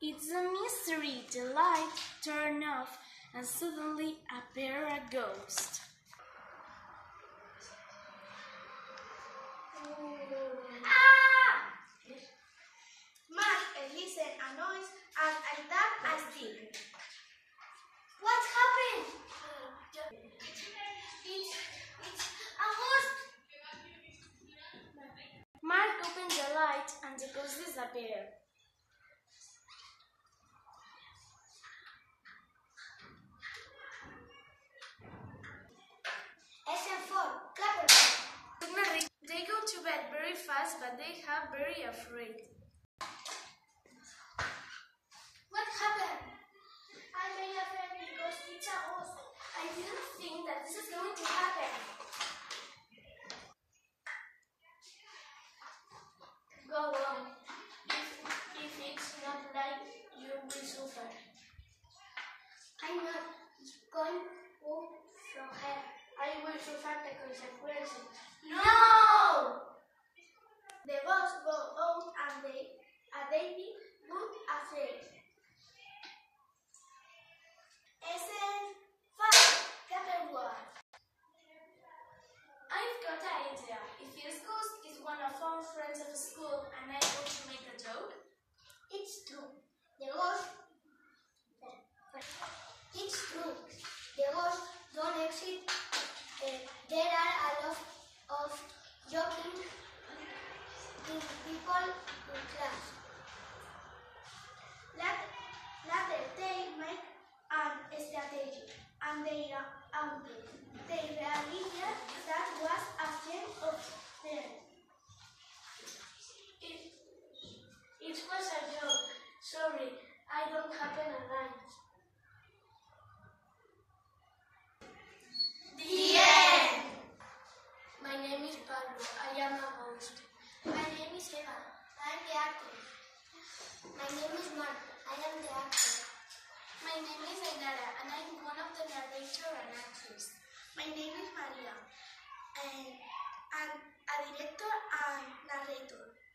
It's a mystery. The light turned off and suddenly appeared a ghost. Mark listened a noise and I tapped a stick. What happened? It's a ghost. Mark opened the light and the ghost disappeared. SM4, clapper. They go to bed very fast, but they are very afraid. What happened? I'm very afraid because it's a ghost. I didn't think that this is going to happen. Go on. If it's not like you will suffer. I'm not going to from her. I will suffer the consequences. No! The ghost go out and they be good afraid. I've got an idea. If this ghost is one of our friends at school and I want to make a joke, It's true. The ghost don't exist. There are a lot of joking people in class. Later they make an strategy and they realized that was a friend of theirs. It was a joke. Sorry, I don't happen a line. The end. My name is Pablo. I am a ghost. My name is Eva. I am the actor. My name is Mark. I am the actor. my name is Ainara and I'm one of the narrator and actress. My name is Maria. And I'm a director and narrator.